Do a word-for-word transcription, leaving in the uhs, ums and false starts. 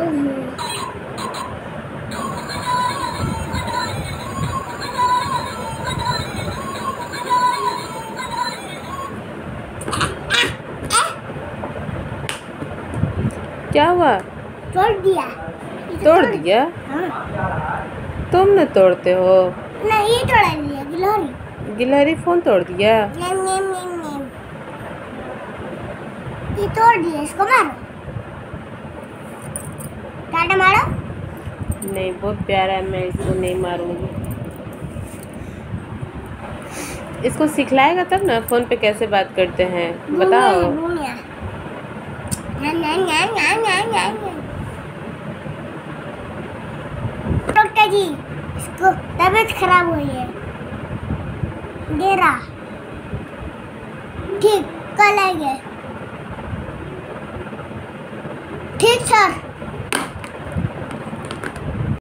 क्या हुआ? तोड़ दिया। तोड़ दिया? हाँ। तुम न तोड़ते हो। नहीं, तोड़ दिया गिलहरी। गिलहरी फोन तोड़ दिया? Name, name, name, name. ये तोड़ दिया, इसको मारो। टाटा मारो। नहीं, बहुत प्यारा है, मैं इसको नहीं मारूंगी। इसको सिखलाएगा तब ना फोन पे कैसे बात करते हैं, बताओ। डॉक्टर जी, इसको तबीयत खराब हुई है। डेरा ठीक, कल आएंगे। ठीक सर।